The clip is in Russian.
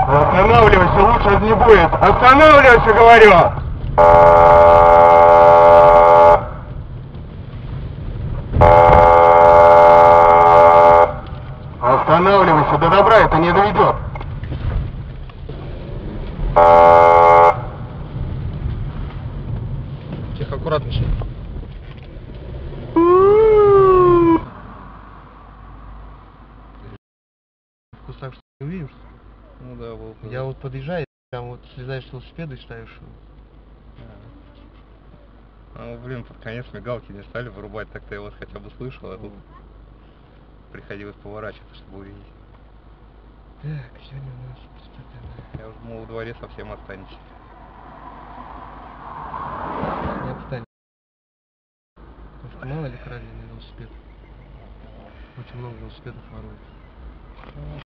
Останавливайся, лучше не будет. Останавливайся, говорю! Останавливайся, до добра это не доведет. Тихо, аккуратно еще. В кустах что не увидишь? Ну да, волк. Я вот подъезжаю, прям вот слезаешь с велосипеда и ставишь. Ну, блин, под конец мигалки не стали вырубать, так-то я вот хотя бы слышал, а тут приходилось поворачиваться, чтобы увидеть. Так, сегодня у нас спортивная. Я уже думал, во дворе совсем останетесь. Не отстань. Потому что мало ли краденый велосипед. Очень много велосипедов воруют.